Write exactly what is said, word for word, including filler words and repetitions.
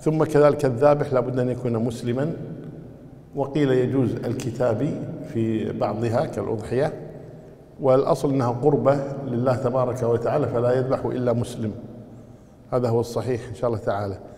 ثم كذلك الذابح لابد أن يكون مسلما، وقيل يجوز الكتابي في بعضها كالأضحية، والأصل أنها قربة لله تبارك وتعالى فلا يذبح إلا مسلم، هذا هو الصحيح إن شاء الله تعالى.